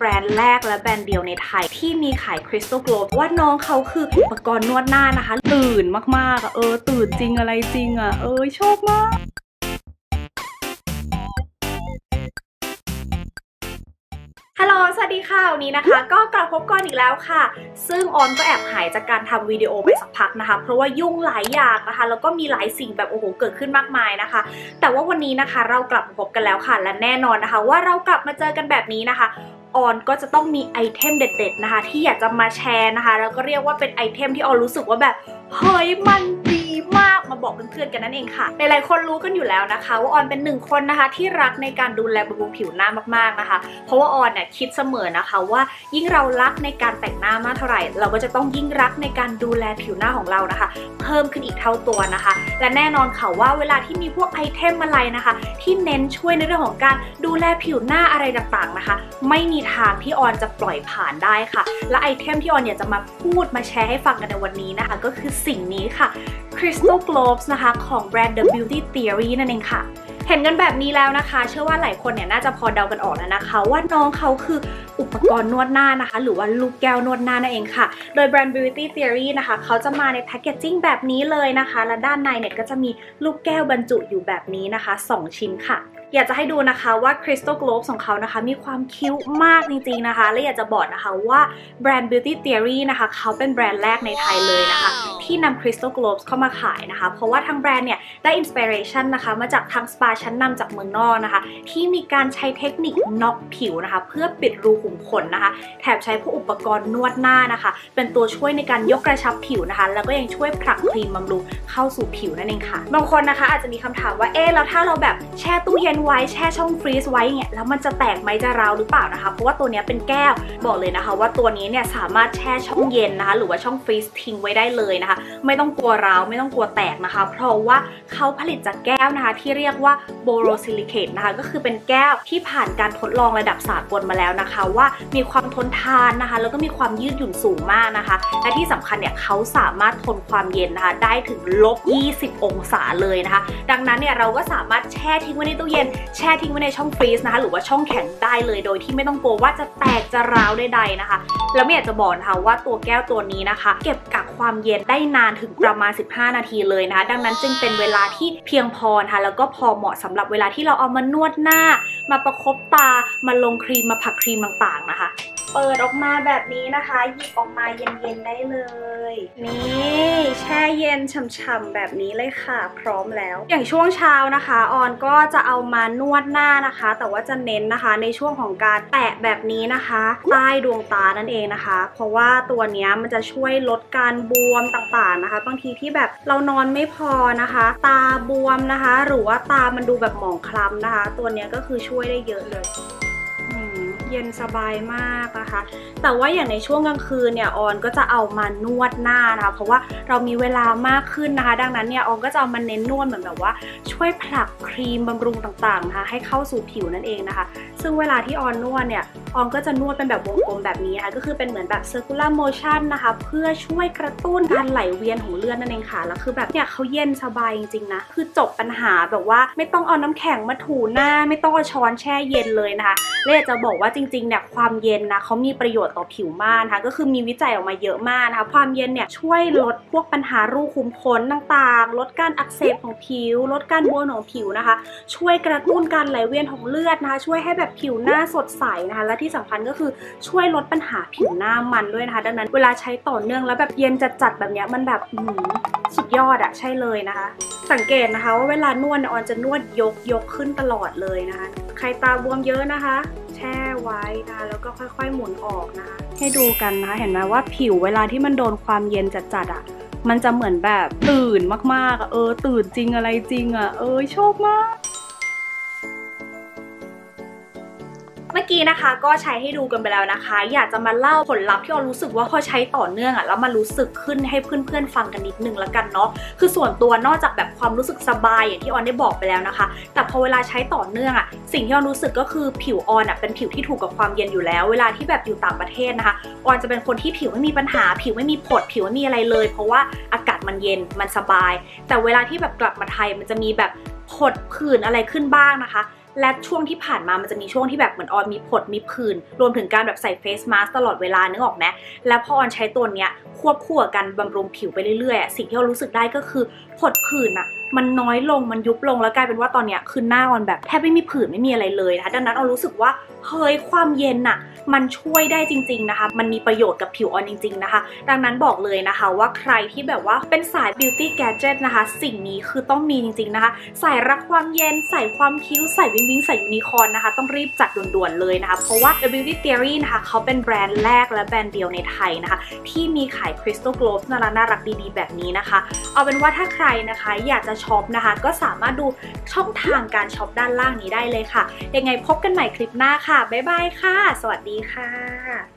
แบรนด์แรกและแบรนด์เดียวในไทยที่มีขาย Crystal Glow ว่าน้องเขาคืออุปกรณ์นวดหน้านะคะตื่นมากๆตื่นจริงอะไรจริงชอบมากฮัลโหลสวัสดีค่ะวันนี้นะคะก็กลับพบกันอีกแล้วค่ะซึ่งออนก็แอบหายจากการทำวิดีโอไปสักพักนะคะเพราะว่ายุ่งหลายอย่างนะคะแล้วก็มีหลายสิ่งแบบเกิดขึ้นมากมายนะคะแต่ว่าวันนี้นะคะเรากลับมาพบกันแล้วค่ะและแน่นอนนะคะว่าเรากลับมาเจอกันแบบนี้นะคะออนก็จะต้องมีไอเทมเด็ดๆนะคะที่อยากจะมาแชร์นะคะแล้วก็เรียกว่าเป็นไอเทมที่ออนรู้สึกว่าแบบเฮ้ยมันดีมากมาบอกเพื่อนๆกันนั่นเองค่ะหลายๆคนรู้กันอยู่แล้วนะคะว่าออนเป็นหนึ่งคนนะคะที่รักในการดูแลบำรุงผิวหน้ามากๆนะคะเพราะว่าออนเนี่ยคิดเสมอนะคะว่ายิ่งเรารักในการแต่งหน้ามากเท่าไหร่เราก็จะต้องยิ่งรักในการดูแลผิวหน้าของเรานะคะเพิ่มขึ้นอีกเท่าตัวนะคะและแน่นอนค่ะว่าเวลาที่มีพวกไอเทมอะไรนะคะที่เน้นช่วยในเรื่องของการดูแลผิวหน้าอะไรต่างๆนะคะไม่มีทางที่ออนจะปล่อยผ่านได้ค่ะและไอเทมที่ออนอยากจะมาพูดมาแชร์ให้ฟังกันในวันนี้นะคะก็คือสิ่งนี้ค่ะ Crystal Glow นะคะของแบรนด์ The Beauty Theory นั่นเองค่ะเห็นกันแบบนี้แล้วนะคะเชื่อว่าหลายคนเนี่ยน่าจะพอเดากันออกแล้วนะคะว่าน้องเขาคืออุปกรณ์นวดหน้านะคะหรือว่าลูกแก้วนวดหน้านั่นเองค่ะโดยแบรนด์ Beauty Theory นะคะเขาจะมาในแพคเกจจิ้งแบบนี้เลยนะคะและด้านในเนี่ยก็จะมีลูกแก้วบรรจุอยู่แบบนี้นะคะ2ชิ้นค่ะอยากจะให้ดูนะคะว่า Crystal Glow ของเขานะคะมีความคิ้วมากจริงๆนะคะและอยากจะบอกนะคะว่าแบรนด์ Beauty Theory นะคะเขาเป็นแบรนด์แรกในไทยเลยนะคะที่นำ Crystal Glow เข้ามาขายนะคะเพราะว่าทางแบรนด์เนี่ยได้อินสปิเรชันนะคะมาจากทางสปาชั้นนำจากเมืองนอกนะคะที่มีการใช้เทคนิคน็อกผิวนะคะเพื่อปิดรูขุมขนนะคะแถมใช้พวกอุปกรณ์นวดหน้านะคะเป็นตัวช่วยในการยกกระชับผิวนะคะแล้วก็ยังช่วยผลักครีมบำรุงเข้าสู่ผิวนั่นเองค่ะบางคนนะคะอาจจะมีคำถามว่าแล้วถ้าเราแบบแช่ตู้เย็นไว้แช่ช่องฟรีซไว้เนี่ยแล้วมันจะแตกไหมจะร้าวหรือเปล่านะคะเพราะว่าตัวนี้เป็นแก้วบอกเลยนะคะว่าตัวนี้เนี่ยสามารถแช่ช่องเย็นนะคะหรือว่าช่องฟรีซทิ้งไว้ได้เลยนะคะไม่ต้องกลัวร้าวไม่ต้องกลัวแตกนะคะเพราะว่าเขาผลิตจากแก้วนะคะที่เรียกว่าโบโรซิลิเคตนะคะก็คือเป็นแก้วที่ผ่านการทดลองระดับสากลมาแล้วนะคะว่ามีความทนทานนะคะแล้วก็มีความยืดหยุ่นสูงมากนะคะและที่สำคัญเนี่ยเขาสามารถทนความเย็นนะคะได้ถึง-20 องศาเลยนะคะดังนั้นเนี่ยเราก็สามารถแช่ทิ้งไว้ในตู้เย็นแช่ทิ้งไว้ในช่องฟรีซนะคะหรือว่าช่องแข็งได้เลยโดยที่ไม่ต้องกลัวว่าจะแตกจะร้าวใดๆนะคะแล้วไม่อยากจะบอกนะคะว่าตัวแก้วตัวนี้นะคะเก็บกักความเย็นได้นานถึงประมาณ15 นาทีเลยนะคะดังนั้นจึงเป็นเวลาที่เพียงพอนะคะแล้วก็พอเหมาะสำหรับเวลาที่เราเอามานวดหน้ามาประคบตามาลงครีมมาผักครีมต่างๆนะคะเปิดออกมาแบบนี้นะคะหยิบออกมาเย็นๆได้เลยนี่แช่เย็นฉ่ำๆแบบนี้เลยค่ะพร้อมแล้วอย่างช่วงเช้านะคะออนก็จะเอามานวดหน้านะคะแต่ว่าจะเน้นนะคะในช่วงของการแตะแบบนี้นะคะใต้ดวงตานั่นเองนะคะเพราะว่าตัวนี้มันจะช่วยลดการบวมต่างๆนะคะบางทีที่แบบเรานอนไม่พอนะคะตาบวมนะคะหรือว่าตามันดูแบบหมองคล้ำนะคะตัวนี้ก็คือช่วยได้เยอะเลยเย็นสบายมากนะคะแต่ว่าอย่างในช่วงกลางคืนเนี่ยออนก็จะเอามานวดหน้านะคะเพราะว่าเรามีเวลามากขึ้นนะคะดังนั้นเนี่ยออนก็จะเอามาเน้นนวดเหมือนแบบว่าช่วยผลักครีมบำรุงต่างๆนะคะให้เข้าสู่ผิวนั่นเองนะคะซึ่งเวลาที่ออนนวดเนี่ยออนก็จะนวดเป็นแบบวงกลมแบบนี้นะคะก็คือเป็นเหมือนแบบ circular motion นะคะเพื่อช่วยกระตุ้นการไหลเวียนของเลือดนั่นเองค่ะแล้วคือแบบเนี่ยเขาเย็นสบายจริงๆนะคือจบปัญหาแบบว่าไม่ต้องเอาน้ำแข็งมาถูหน้าไม่ต้องเอาช้อนแช่เย็นเลยนะคะและอยากจะบอกว่าจริงๆเนี่ยความเย็นนะเขามีประโยชน์ต่อผิวมากนะคะก็คือมีวิจัยออกมาเยอะมากนะคะความเย็นเนี่ยช่วยลดพวกปัญหารูขุมขนต่างๆลดการอักเสบของผิวลดการบวมของผิวนะคะช่วยกระตุ้นการไหลเวียนของเลือดนะคะช่วยให้แบบผิวหน้าสดใสนะคะและที่สำคัญก็คือช่วยลดปัญหาผิวหน้ามันด้วยนะคะดังนั้นเวลาใช้ต่อเนื่องแล้วแบบเย็นจัดๆแบบนี้มันแบบสุดยอดอะใช่เลยนะคะสังเกตนะคะว่าเวลานวดออนจะนวดยกขึ้นตลอดเลยนะคะใครตาบวมเยอะนะคะแช่ไว้นะคะแล้วก็ค่อยๆหมุนออกนะคะให้ดูกันนะคะเห็นไหมว่าผิวเวลาที่มันโดนความเย็นจัดๆอ่ะมันจะเหมือนแบบตื่นมากๆตื่นจริงอะไรจริงชอบมาก เมื่อกี้นะคะก็ใช้ให้ดูกันไปแล้วนะคะอยากจะมาเล่าผลลัพธ์ที่ออนรู้สึกว่าพอใช้ต่อเนื่องแล้วมันรู้สึกขึ้นให้เพื่อนๆฟังกันนิดนึงแล้วกันเนาะคือส่วนตัวนอกจากแบบความรู้สึกสบายอย่างที่ออนได้บอกไปแล้วนะคะแต่พอเวลาใช้ต่อเนื่องสิ่งที่ออนรู้สึกก็คือผิวออนเป็นผิวที่ถูกกับความเย็นอยู่แล้วเวลาที่แบบอยู่ต่างประเทศนะคะออนจะเป็นคนที่ผิวไม่มีปัญหาผิวไม่มีผดผิวไม่มีอะไรเลยเพราะว่าอากาศมันเย็นมันสบายแต่เวลาที่แบบกลับมาไทยมันจะมีแบบผดผื่นอะไรขึ้นบ้างนะคะและช่วงที่ผ่านมามันจะมีช่วงที่แบบเหมือนออนมีผดมีผื่นรวมถึงการแบบใส่เฟซมาสก์ตลอดเวลานึกออกไหมแล้วพอออนใช้ตัวเนี้ยควบคู่กับการบำรุงผิวไปเรื่อยๆสิ่งที่เรารู้สึกได้ก็คือผดผื่นอะมันน้อยลงมันยุบลงแล้วกลายเป็นว่าตอนเนี้ยคือหน้าออนแบบแทบไม่มีผื่นไม่มีอะไรเลยนะคะดังนั้นออนรู้สึกว่าเฮ้ยความเย็นอะมันช่วยได้จริงๆนะคะมันมีประโยชน์กับผิวออนจริงๆนะคะดังนั้นบอกเลยนะคะว่าใครที่แบบว่าเป็นสาย beauty gadget นะคะสิ่งนี้คือต้องมีจริงๆนะคะใส่รักความเย็นใส่ความคิ้วใส่วิงวิงใส่ยูนิคอร์นนะคะต้องรีบจัดด่วนๆเลยนะคะเพราะว่า The Beauty Theory นะคะเขาเป็นแบรนด์แรกและแบรนด์เดียวในไทยนะคะที่มีขาย Crystal Globe น่ารักดีๆแบบนี้นะคะเอาเป็นว่าถ้าใครนะคะอยากจะช็อปนะคะก็สามารถดูช่องทางการช็อปด้านล่างนี้ได้เลยค่ะยังไงพบกันใหม่คลิปหน้าค่ะบ๊ายบายค่ะสวัสดีค่ะ